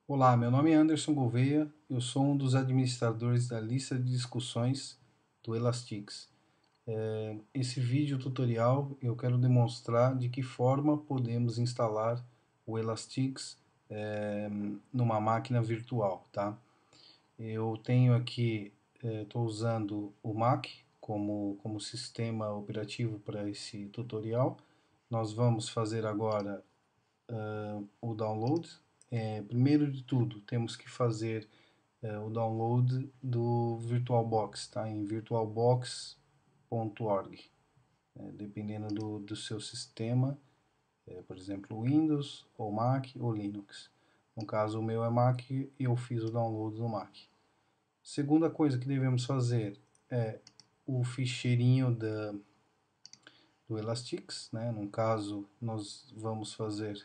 Olá, meu nome é Anderson Gouveia, eu sou um dos administradores da lista de discussões do Elastix. Esse vídeo tutorial eu quero demonstrar de que forma podemos instalar o Elastix numa máquina virtual, tá? Eu tenho aqui, estou usando o Mac como sistema operativo para esse tutorial. Nós vamos fazer agora o download. Primeiro de tudo, temos que fazer o download do VirtualBox, tá? Em virtualbox.org. Dependendo do seu sistema, por exemplo, Windows, ou Mac, ou Linux. No caso, o meu é Mac e eu fiz o download no Mac. Segunda coisa que devemos fazer é o ficheirinho do Elastix, né? No caso, nós vamos fazer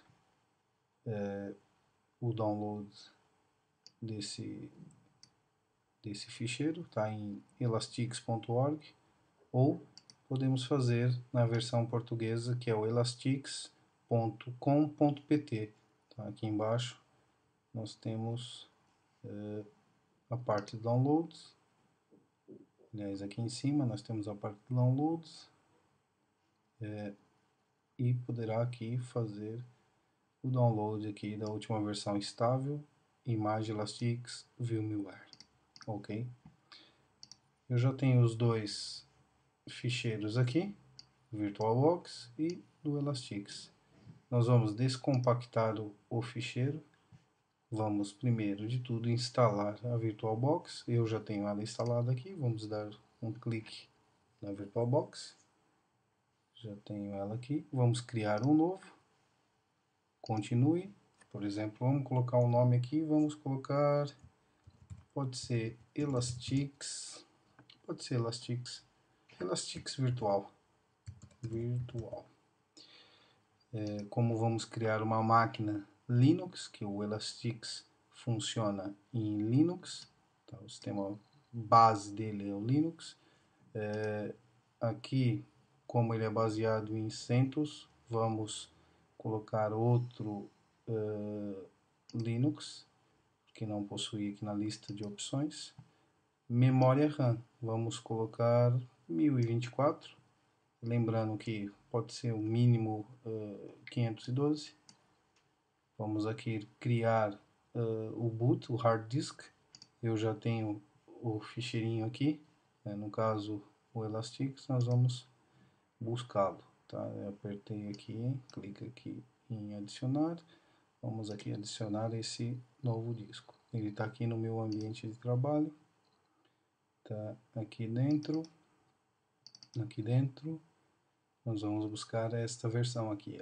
o download desse ficheiro, tá? Em elastix.org, ou podemos fazer na versão portuguesa, que é o elastix.com.pt. Tá? Aqui embaixo nós temos a parte de downloads. Aliás, aqui em cima nós temos a parte de downloads, e poderá aqui fazer o download aqui da última versão estável, imagem Elastix VMware. Ok? Eu já tenho os dois ficheiros aqui, VirtualBox e do Elastix. Nós vamos descompactar o ficheiro. Vamos primeiro de tudo instalar a VirtualBox. Eu já tenho ela instalada aqui. Vamos dar um clique na VirtualBox. Já tenho ela aqui. Vamos criar um novo. Continue. Por exemplo, vamos colocar um nome aqui. Vamos colocar, pode ser Elastix. Pode ser Elastix. Elastix Virtual. Como vamos criar uma máquina Linux, que o Elastix funciona em Linux, tá? O sistema base dele é o Linux. Aqui, como ele é baseado em CentOS, vamos colocar outro Linux, que não possui aqui na lista de opções. Memória RAM, vamos colocar 1024, lembrando que pode ser o mínimo 512. Vamos aqui criar o boot, o hard disk. Eu já tenho o ficheirinho aqui, né? No caso o Elastix, nós vamos buscá-lo. Tá? Eu apertei aqui, clica aqui em adicionar. Vamos aqui adicionar esse novo disco. Ele está aqui no meu ambiente de trabalho. Tá aqui dentro. Aqui dentro nós vamos buscar esta versão aqui,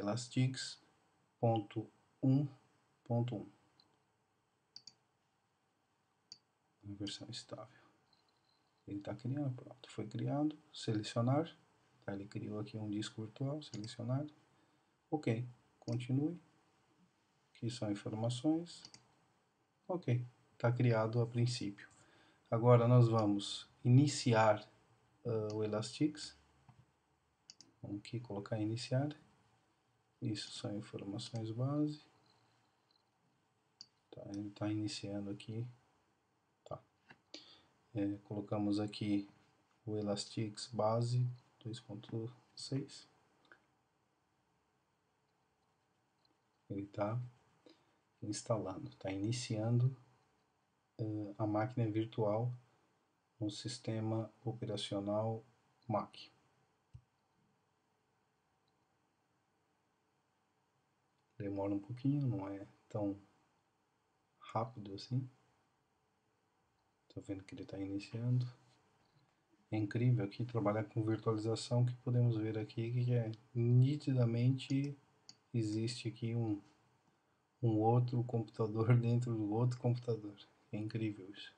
elastix.1.1, a versão estável. Ele está criando, pronto, foi criado, selecionar, tá? Ele criou aqui um disco virtual, selecionar, ok, continue, aqui são informações, ok, está criado a princípio. Agora nós vamos iniciar o Elastix, vamos aqui colocar iniciar, isso são informações base, tá? Ele está iniciando aqui, tá? Colocamos aqui o Elastix base 2.6, ele está instalando, está iniciando a máquina virtual no sistema operacional Mac. Demora um pouquinho, não é tão rápido assim. Estou vendo que ele está iniciando. É incrível aqui trabalhar com virtualização, que podemos ver aqui que nitidamente existe aqui um outro computador dentro do outro computador. É incrível isso.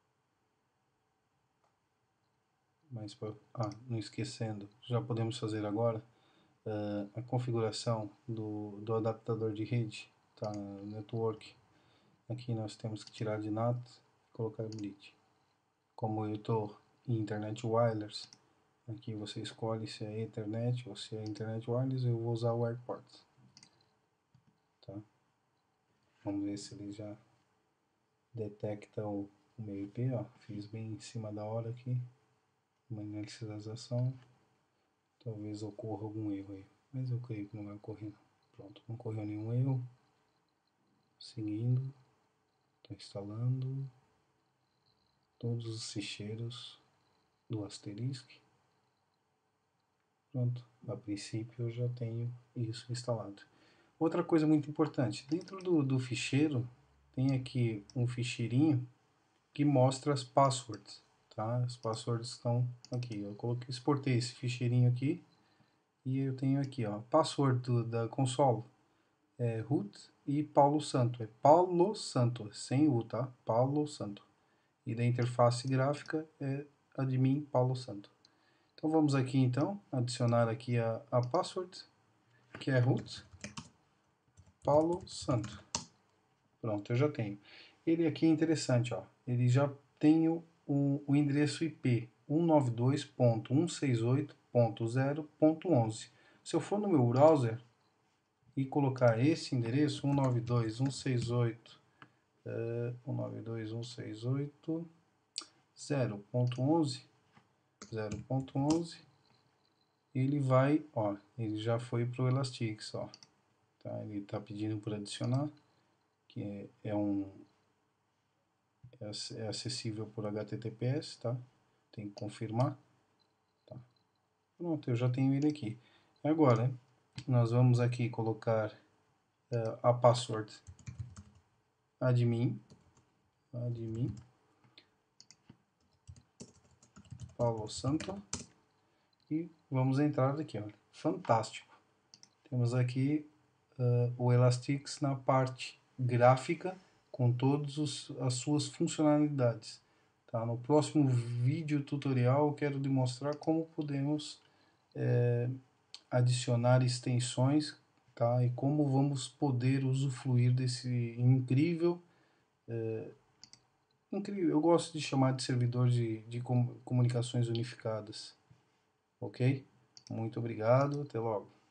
Mas, não esquecendo, já podemos fazer agora a configuração do adaptador de rede, tá? Network. Aqui nós temos que tirar de NAT e colocar bridge. Como eu estou em internet wireless, aqui você escolhe se é Ethernet ou se é internet wireless. Eu vou usar o AirPort, tá? Vamos ver se ele já detecta o meu IP, ó, fiz bem em cima da hora aqui, uma inicialização, talvez ocorra algum erro aí, mas eu creio que não vai ocorrer não. Pronto, não ocorreu nenhum erro, seguindo, está instalando todos os ficheiros do Asterisk. Pronto, a princípio eu já tenho isso instalado. Outra coisa muito importante, dentro do ficheiro tem aqui um ficheirinho que mostra as passwords, tá? As passwords estão aqui. Eu coloquei, exportei esse ficheirinho aqui e eu tenho aqui, ó, password da console é root e Paulo Santo, é Paulo Santo, sem U, tá? Paulo Santo. E da interface gráfica é admin Paulo Santo. Então vamos aqui então adicionar aqui a password, que é root Paulo Santo. Pronto, eu já tenho. Ele aqui é interessante, ó. Ele já tem o endereço IP 192.168.0.11. Se eu for no meu browser e colocar esse endereço 192.168.0.11, ele vai, ó, ele já foi para o Elasticsearch, ó. Tá? Ele está pedindo para adicionar, que é acessível por HTTPS, tá? Tem que confirmar. Tá? Pronto, eu já tenho ele aqui. Agora, nós vamos aqui colocar a password admin Paulo Santo e vamos entrar aqui, olha. Fantástico. Temos aqui o Elasticsearch na parte gráfica com todas as suas funcionalidades. Tá? No próximo vídeo tutorial eu quero demonstrar como podemos adicionar extensões, tá? E como vamos poder usufruir desse incrível, eu gosto de chamar de servidor de comunicações unificadas. Ok? Muito obrigado, até logo.